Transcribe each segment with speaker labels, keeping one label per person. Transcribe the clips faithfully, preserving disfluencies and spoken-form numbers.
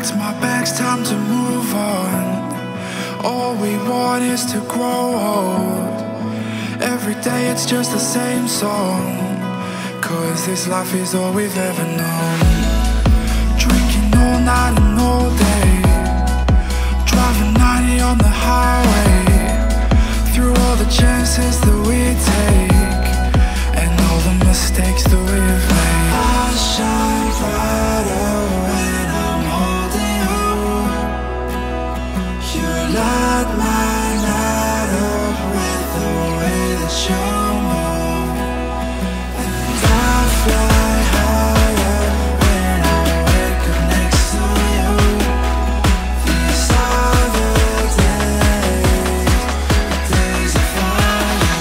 Speaker 1: packed my bags, time to move on. All we want is to grow old. Every day it's just the same song, 'cause this life is all we've ever known. Drinking all night and all day, driving ninety on the highway, through all the chances that we take, and all the mistakes that we've made. I shine brighter when I'm holding you. You light my night up with the way that you move, and I fly higher when I wake up next to you. These are the days, the days I find you.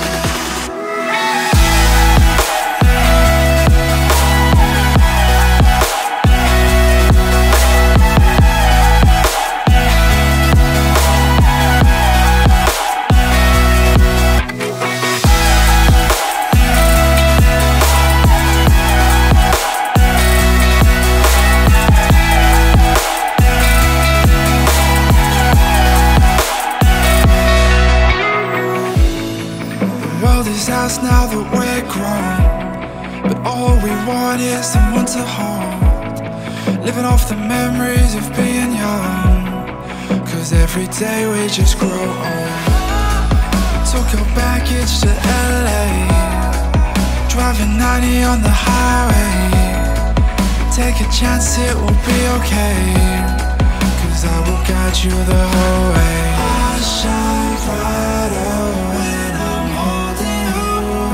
Speaker 1: The world is ours now that we're grown, but all we want is someone to hold. Living off the memories of being young, 'cause every day we just grow old. Took your baggage to L A, driving ninety on the highway. Take a chance, it will be okay, 'cause I will guide you the whole way. I shine brighter when I'm holding you.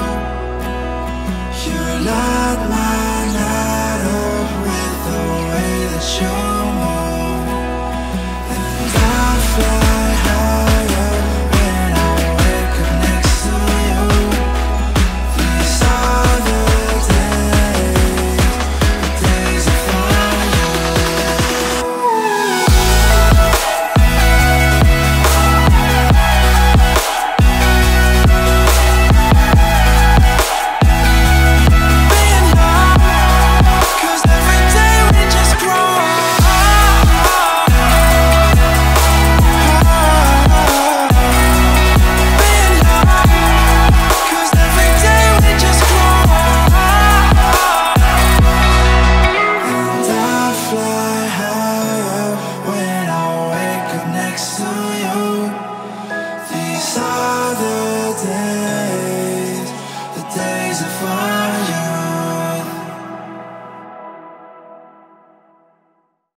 Speaker 1: You light my night up with the way that you move, and I fly higher when I wake up next to you. These are the days, the days I find you. Being young, 'cause every day we just grow old. Being young, 'cause every day we just grow old. And I fly higher when I wake up next to you. These are the days, the days I find you.